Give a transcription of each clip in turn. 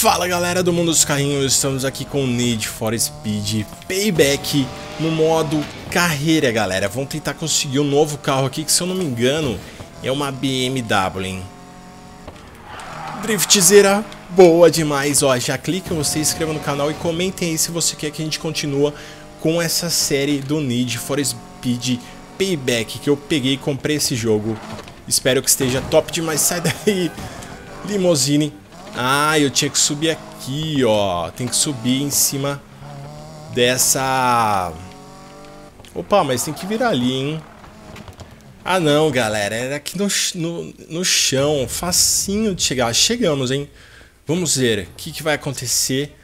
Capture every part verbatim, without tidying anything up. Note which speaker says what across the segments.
Speaker 1: Fala galera do mundo dos carrinhos, estamos aqui com Need for Speed Payback no modo carreira, galera. Vamos tentar conseguir um novo carro aqui que, se eu não me engano, é uma B M W, hein? Driftzeira boa demais, ó. Já clica você, inscreva no canal e comentem aí se você quer que a gente continue com essa série do Need for Speed Payback, que eu peguei e comprei esse jogo. Espero que esteja top demais. Sai daí, limousine. Ah, eu tinha que subir aqui, ó. Tem que subir em cima dessa... Opa, mas tem que virar ali, hein? Ah, não, galera. Era aqui no, no, no chão. Facinho de chegar. Chegamos, hein? Vamos ver o que, que vai acontecer.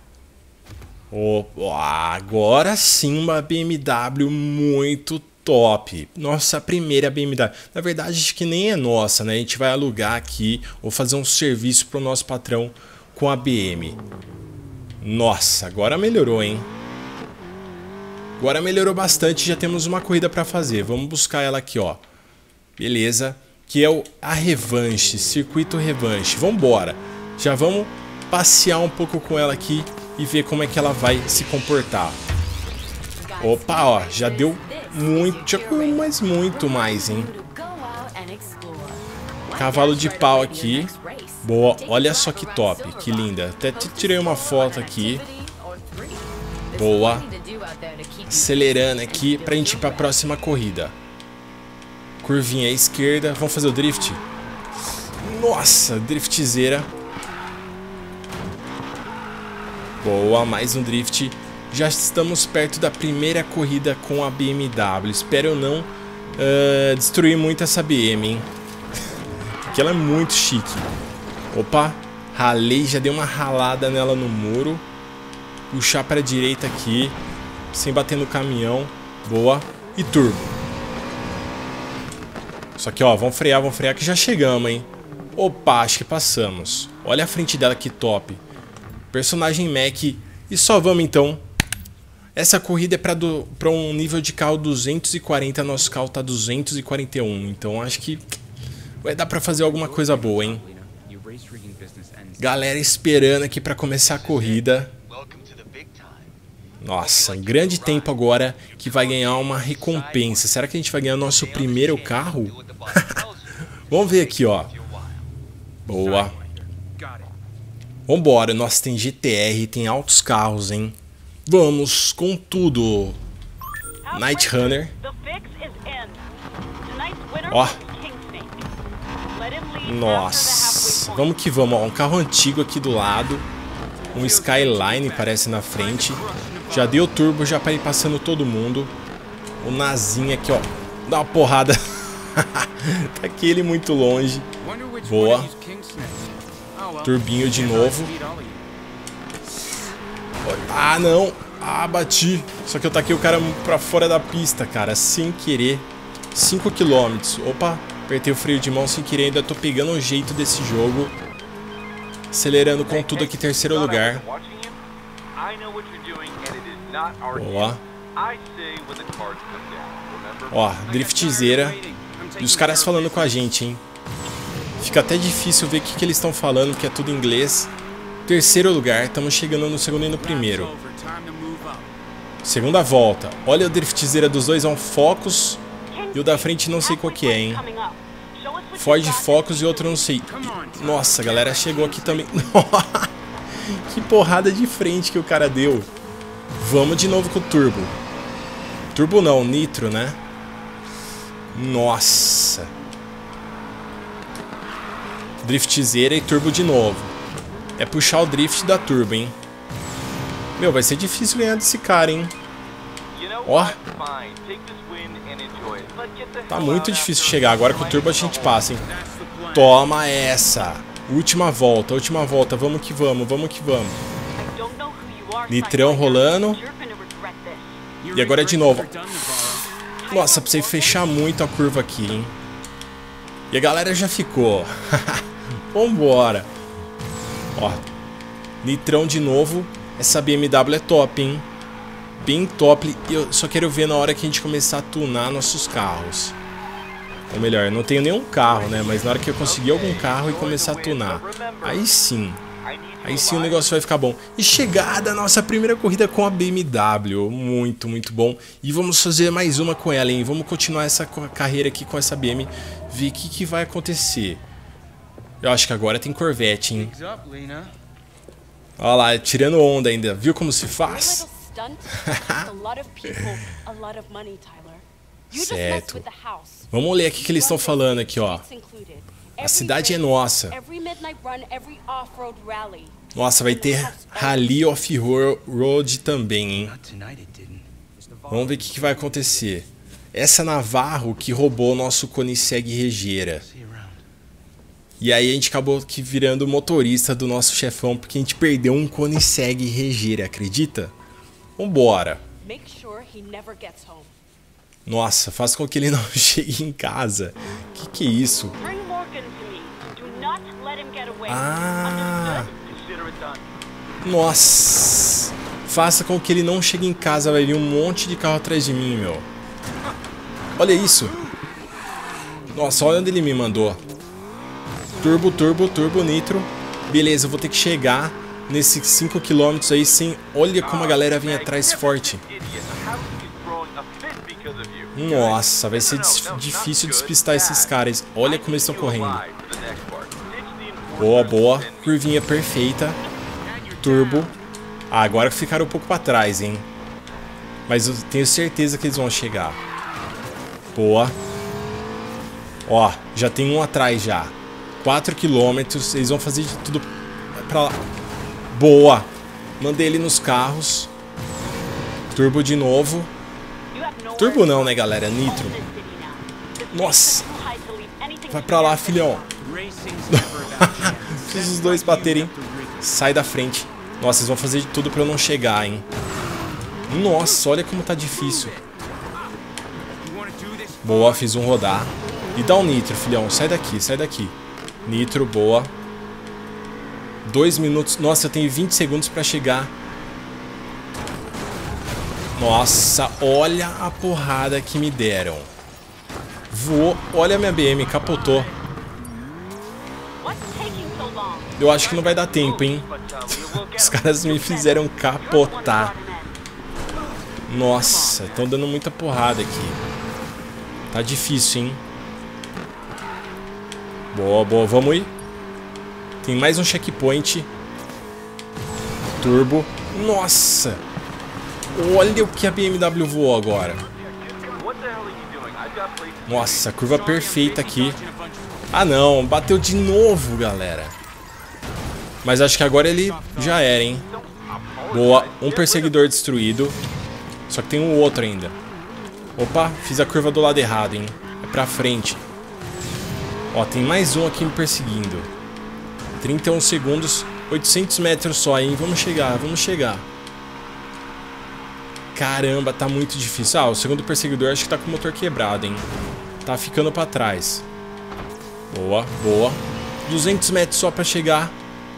Speaker 1: Opa, agora sim uma B M W muito top. Nossa primeira B M W. Na verdade, acho que nem é nossa, né? A gente vai alugar aqui ou fazer um serviço para o nosso patrão com a B M. Nossa, agora melhorou, hein? Agora melhorou bastante. Já temos uma corrida para fazer. Vamos buscar ela aqui, ó. Beleza. Que é o, a revanche, circuito revanche. Vamos embora. Já vamos passear um pouco com ela aqui e ver como é que ela vai se comportar. Opa, ó, já deu muito, mas muito mais, hein? Cavalo de pau aqui. Boa, olha só que top, que linda. Até tirei uma foto aqui. Boa. Acelerando aqui pra gente ir pra próxima corrida. Curvinha à esquerda. Vamos fazer o drift? Nossa, driftzeira. Boa, mais um drift. Já estamos perto da primeira corrida com a B M W. Espero eu não uh, destruir muito essa B M, hein? Porque ela é muito chique. Opa, ralei, já dei uma ralada nela no muro. Puxar para a direita aqui, sem bater no caminhão. Boa. E turbo. Só que, ó, vamos frear, vamos frear que já chegamos, hein? Opa, acho que passamos. Olha a frente dela que top. Personagem Mac. E só vamos então. Essa corrida é para um nível de carro duzentos e quarenta, nosso carro tá duzentos e quarenta e um, então acho que vai dar para fazer alguma coisa boa, hein? Galera esperando aqui para começar a corrida. Nossa, um grande tempo agora que vai ganhar uma recompensa. Será que a gente vai ganhar nosso primeiro carro? Vamos ver aqui, ó. Boa. Vambora, nossa, tem G T R, tem altos carros, hein? Vamos com tudo. Night Runner. Ó. Nossa. Vamos que vamos. Ó, um carro antigo aqui do lado. Um Skyline parece na frente. Já deu turbo, já para ir passando todo mundo. O Nazinho aqui, ó. Dá uma porrada. Tá aquele muito longe. Boa. Turbinho de novo. Ah, não. Ah, bati. Só que eu taquei o cara pra fora da pista, cara, sem querer. cinco quilômetros. Opa, apertei o freio de mão sem querer. Ainda tô pegando o jeito desse jogo. Acelerando com tudo aqui, terceiro lugar. Boa. Ó, driftzeira. E os caras falando com a gente, hein. Fica até difícil ver o que, que eles estão falando, que é tudo em inglês. Terceiro lugar, estamos chegando no segundo e no primeiro. Segunda volta. Olha a driftzeira dos dois, é um Focus. E o da frente não sei qual que é, hein. Ford Focus e outro não sei. Nossa, a galera chegou aqui também. Que porrada de frente que o cara deu. Vamos de novo com o turbo. Turbo não, nitro, né. Nossa. Driftzeira e turbo de novo. É puxar o drift da turbo, hein. Meu, vai ser difícil ganhar desse cara, hein. Ó. Tá muito difícil chegar. Agora com o turbo a gente passa, hein. Toma essa. Última volta, última volta. Vamos que vamos, vamos que vamos. Nitrão rolando. E agora de novo. Nossa, precisei fechar muito a curva aqui, hein. E a galera já ficou. Vambora. Ó, nitrão de novo. Essa B M W é top, hein. Bem top. E eu só quero ver na hora que a gente começar a tunar nossos carros. Ou melhor, eu não tenho nenhum carro, né? Mas na hora que eu conseguir algum carro e começar a tunar, aí sim. Aí sim o negócio vai ficar bom. E chegada a nossa primeira corrida com a B M W. Muito, muito bom. E vamos fazer mais uma com ela, hein? Vamos continuar essa carreira aqui com essa B M. Ver o que, que vai acontecer. Eu acho que agora tem Corvette, hein? Olha lá, tirando onda ainda. Viu como se faz? Certo. Vamos ler aqui o que eles estão falando aqui, ó. A cidade é nossa. Nossa, vai ter Rally Off-Road também, hein? Vamos ver o que, que vai acontecer. Essa Navarro que roubou o nosso Koenigsegg Regera. E aí a gente acabou que virando motorista do nosso chefão, porque a gente perdeu um Koenigsegg Regera, acredita? Vambora. Nossa, faz com que ele não chegue em casa. Que que é isso? Ah! Nossa! Faça com que ele não chegue em casa, vai vir um monte de carro atrás de mim, meu. Olha isso! Nossa, olha onde ele me mandou. Turbo, turbo, turbo, nitro. Beleza, eu vou ter que chegar nesses cinco quilômetros aí sem... Olha como a galera vem atrás forte. Nossa, vai ser difícil despistar esses caras. Olha como eles estão correndo. Boa, boa. Curvinha perfeita. Turbo. Ah, agora ficaram um pouco para trás, hein. Mas eu tenho certeza que eles vão chegar. Boa. Ó, já tem um atrás já. quatro quilômetros. Eles vão fazer de tudo pra lá. Boa. Mandei ele nos carros. Turbo de novo. Turbo não, né, galera? Nitro. Nossa. Vai pra lá, filhão. Fiz os dois baterem. Sai da frente. Nossa, eles vão fazer de tudo pra eu não chegar, hein. Nossa, olha como tá difícil. Boa, fiz um rodar. E dá um nitro, filhão. Sai daqui, sai daqui. Nitro, boa. Dois minutos. Nossa, eu tenho vinte segundos pra chegar. Nossa, olha a porrada que me deram. Voou. Olha a minha B M, capotou. Eu acho que não vai dar tempo, hein. Os caras me fizeram capotar. Nossa, estão dando muita porrada aqui. Tá difícil, hein. Boa, boa, vamos ir. Tem mais um checkpoint. Turbo. Nossa. Olha o que a B M W voou agora. Nossa, curva perfeita aqui. Ah não, bateu de novo, galera. Mas acho que agora ele já era, hein. Boa, um perseguidor destruído. Só que tem um outro ainda. Opa, fiz a curva do lado errado, hein. É pra frente. Ó, tem mais um aqui me perseguindo. trinta e um segundos, oitocentos metros só, hein. Vamos chegar, vamos chegar. Caramba, tá muito difícil. Ah, o segundo perseguidor acho que tá com o motor quebrado, hein. Tá ficando pra trás. Boa, boa. duzentos metros só pra chegar.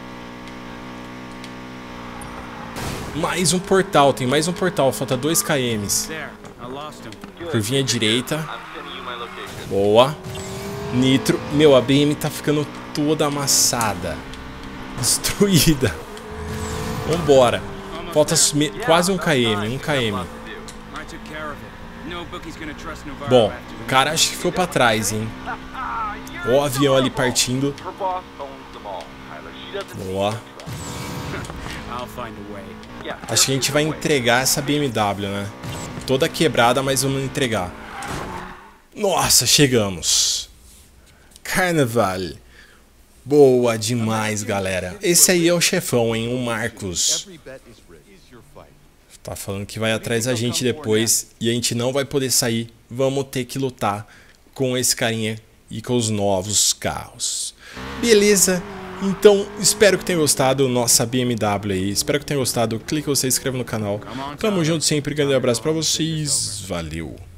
Speaker 1: Mais um portal, tem mais um portal. Falta dois quilômetros. Curvinha direita. Boa. Nitro. Meu, a B M tá ficando toda amassada. Destruída. Vambora. Falta quase um quilômetro, um quilômetro. Bom, o cara acho que ficou pra trás, hein. Ó o avião ali partindo. Boa. Acho que a gente vai entregar essa B M W, né. Toda quebrada, mas vamos entregar. Nossa, chegamos. Carnaval. Boa demais, galera. Esse aí é o chefão, hein, o Marcos. Tá falando que vai atrás da gente depois e a gente não vai poder sair. Vamos ter que lutar com esse carinha e com os novos carros. Beleza? Então, espero que tenha gostado nossa B M W aí. Espero que tenha gostado. Clique você, se inscreva no canal. Tamo junto sempre. Grande abraço pra vocês. Valeu.